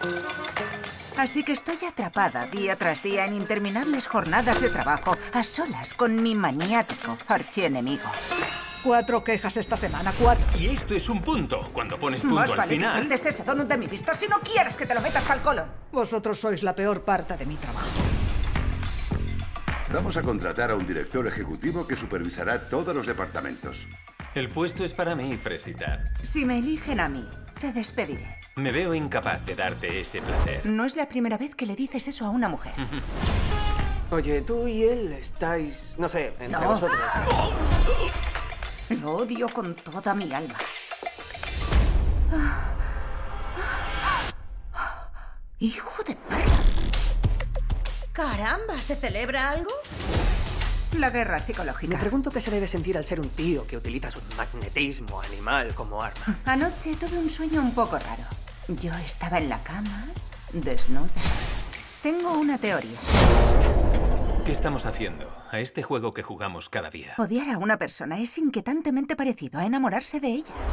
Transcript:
Así que estoy atrapada día tras día en interminables jornadas de trabajo a solas con mi maniático archienemigo. 4 quejas esta semana, 4. Y esto es un punto. Cuando pones punto Más al vale final... que quites ese donut de mi vista si no quieres que te lo metas hasta el colon. Vosotros sois la peor parte de mi trabajo. Vamos a contratar a un director ejecutivo que supervisará todos los departamentos. El puesto es para mí, Fresita. Si me eligen a mí, te despediré. Me veo incapaz de darte ese placer. No es la primera vez que le dices eso a una mujer. Oye, tú y él estáis, no sé, entre No. vosotros. Lo odio con toda mi alma. ¡Hijo de perra! Caramba, ¿se celebra algo? La guerra Me psicológica. pregunto qué se debe sentir al ser un tío que utiliza su magnetismo animal como arma. Anoche tuve un sueño un poco raro. Yo estaba en la cama, desnuda. Tengo una teoría. ¿Qué estamos haciendo? A este juego que jugamos cada día. Odiar a una persona es inquietantemente parecido a enamorarse de ella.